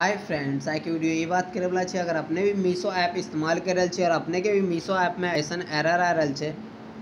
Hi friends, आइ के video ये बात करे वाला छे। अगर अपने भी मीशो ऐप इस्तेमाल कर रहे छे और अपने के भी मीशो ऐप में ऐसा एरर आ रहा छे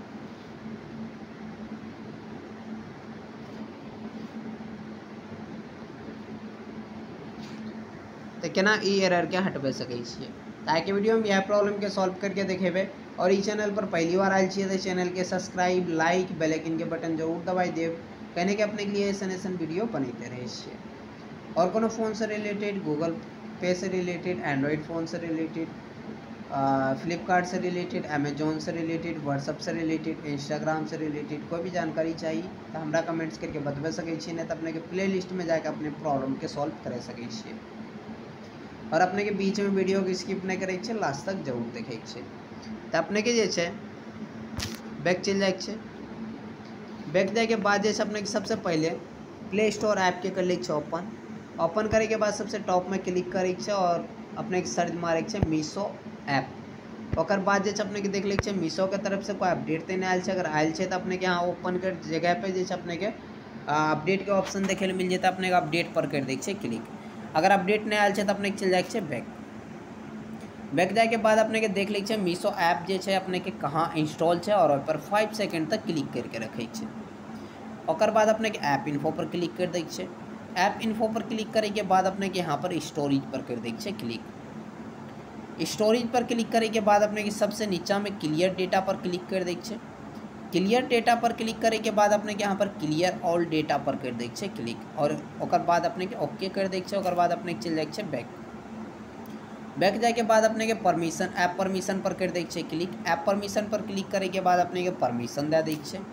तो केना ई एरर के हटबे सके छिए। तो आइ के वीडियो में यह प्रॉब्लम के सॉल्व करके देखेबे। और ई चैनल पर पहली बार आयल छिए तो चैनल के सब्सक्राइब, लाइक, बेल आइकन के बटन जरूर दबाई देव, कहने के अपने के लिए ऐसा वीडियो बनते रहे छिए। और कोनो फ़ोन से रिलेटेड, गूगल पे से रिलेटेड, एंड्रॉयड फ़ोन से रिलेटेड, फ्लिपकार्ट से रिलेटेड, अमेजोन से रिलेटेड, व्हाट्सअप से रिलेटेड, इंस्टाग्राम से रिलेटेड कोई भी जानकारी चाहिए तो हमरा कमेंट्स करके बतबे सके छी, नहीं तो अपने के प्ले लिस्ट में जाकर अपने प्रॉब्लम के सॉल्व कर सके छी। और अपने के बीच में वीडियो के स्किप नहीं करे छे, लास्ट तक जरूर देखे छे। तो अपने के जे छे बैक चल जाए छे। बैक जाए के बाद जैसे अपने के सबसे पहले प्ले स्टोर ऐप के कर ले ओपन करे के बाद सबसे टॉप में क्लिक करे छे और अपने के सर्च मारे छे मीशो ऐप। ओकर बाद जैसे अपने के देख ले छे मीशो के तरफ से कोई अपडेट तो नहीं आयल छे। अगर आयल छे तो अपने के यहाँ ओपन कर जगह पे जैसे अपने के अपडेट के ऑप्शन देखे ले मिल जाता, अपने के अपडेट पर कर दे छे क्लिक। अगर अपडेट नहीं आयल छे तो अपने के चल जाए छे बैक जाए के बाद अपने के देख ले छे मीशो ऐप जे छे अपने के कहाँ इंस्टॉल छे और पर 5 सेकंड तक क्लिक करके रखे छे। ओकर बाद अपने के ऐप इन्फो पर क्लिक कर दे छे। ऐप इन्फो पर क्लिक करे के बाद अपने के यहाँ पर स्टोरेज पर कर दे छे क्लिक। स्टोरेज पर क्लिक करे के बाद अपने के सबसे नीचा में क्लियर डेटा पर क्लिक कर दे छे। क्लियर डेटा पर क्लिक करे के बाद अपने के यहाँ पर क्लियर ऑल डेटा पर कर दे छे क्लिक। और ओकर बाद अपने के ओके कर दे छे। ओकर बाद अपने के चल जाए छे बैक जाए के बाद अपने के परमिशन, ऐप परमिशन पर कर दे छे क्लिक। ऐप परमिशन पर क्लिक करे के बाद अपने के परमिशन दे दे छे।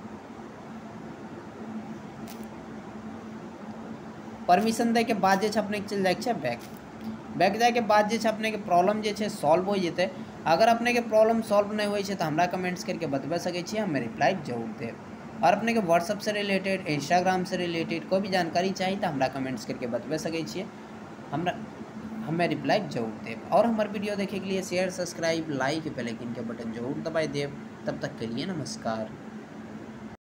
परमिशन दे के बाद जे अपने चल जाए छे बैक जाए के बाद जे अपने के प्रॉब्लम जे छे सॉल्व हो जेते। अगर अपने के प्रॉब्लम सॉल्व नहीं होई छे तो हमरा कमेंट्स करके बतबे सके छी, हम रिप्लाई जरूर देब। और अपने के व्हाट्सअप से रिलेटेड, इंस्टाग्राम से रिलेटेड कोई भी जानकारी चाहिए तो हमरा कमेंट्स करके बतबे सके छी, हमें रिप्लाई जरूर देब। और हमारे वीडियो देखे के लिए share, subscribe, like, bell icon के बटन जरूर दबाई देब। तब तक के लिए नमस्कार।